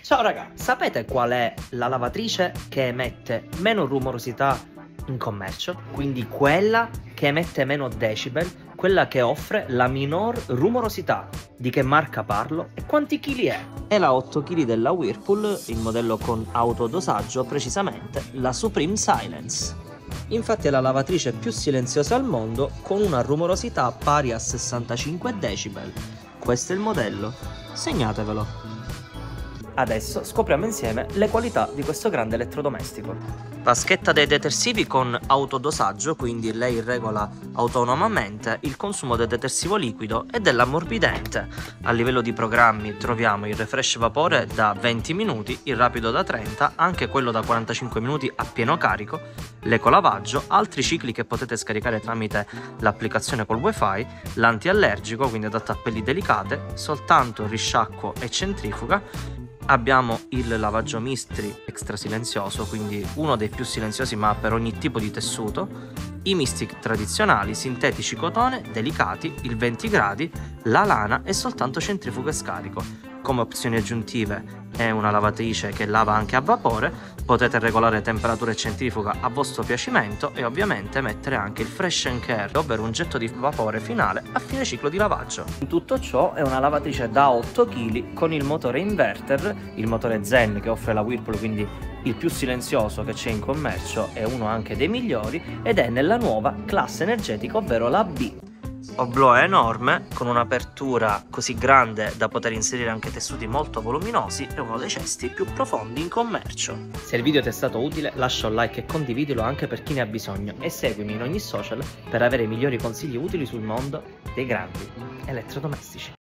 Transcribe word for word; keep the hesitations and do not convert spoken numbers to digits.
Ciao raga, sapete qual è la lavatrice che emette meno rumorosità in commercio? Quindi quella che emette meno decibel, quella che offre la minor rumorosità. Di che marca parlo e quanti chili è? È la otto chili della Whirlpool, il modello con autodosaggio, precisamente la Supreme Silence. Infatti è la lavatrice più silenziosa al mondo con una rumorosità pari a sessantacinque decibel. Questo è il modello, segnatevelo. Adesso scopriamo insieme le qualità di questo grande elettrodomestico. Vaschetta dei detersivi con autodosaggio, quindi lei regola autonomamente il consumo del detersivo liquido e dell'ammorbidente. A livello di programmi troviamo il refresh vapore da venti minuti, il rapido da trenta, anche quello da quarantacinque minuti a pieno carico, l'ecolavaggio, altri cicli che potete scaricare tramite l'applicazione col wifi, l'antiallergico, quindi adatto a pelli delicate, soltanto risciacquo e centrifuga. Abbiamo il lavaggio mistri extra silenzioso, quindi uno dei più silenziosi ma per ogni tipo di tessuto, i misti tradizionali, sintetici cotone, delicati, il venti gradi, la lana e soltanto centrifuga e scarico. Come opzioni aggiuntive è una lavatrice che lava anche a vapore, potete regolare temperatura e centrifuga a vostro piacimento e ovviamente mettere anche il fresh and care, ovvero un getto di vapore finale a fine ciclo di lavaggio. In tutto ciò è una lavatrice da otto chili con il motore inverter, il motore Zen che offre la Whirlpool, quindi il più silenzioso che c'è in commercio e uno anche dei migliori, ed è nella nuova classe energetica, ovvero la B. Oblò è enorme, con un'apertura così grande da poter inserire anche tessuti molto voluminosi, è uno dei cesti più profondi in commercio. Se il video ti è stato utile lascia un like e condividilo anche per chi ne ha bisogno e seguimi in ogni social per avere i migliori consigli utili sul mondo dei grandi elettrodomestici.